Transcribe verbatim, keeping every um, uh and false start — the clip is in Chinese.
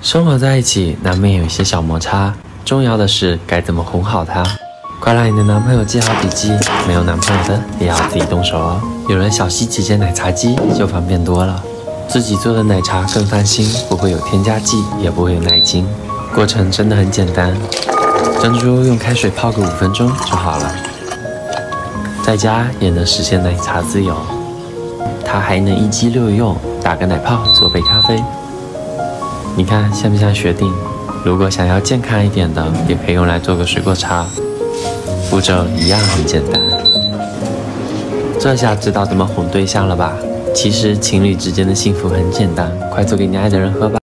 生活在一起难免有一些小摩擦，重要的是该怎么哄好他。快让你的男朋友记好笔记，没有男朋友的也要自己动手哦。有了小溪姐姐奶茶机就方便多了，自己做的奶茶更放心，不会有添加剂，也不会有奶精，过程真的很简单。珍珠用开水泡个五分钟就好了，在家也能实现奶茶自由。它还能一机六用，打个奶泡做杯咖啡。你看像不像雪顶？如果想要健康一点的，也可以用来做个水果茶。步骤一样很简单。这下知道怎么哄对象了吧？其实情侣之间的幸福很简单，快做给你爱的人喝吧。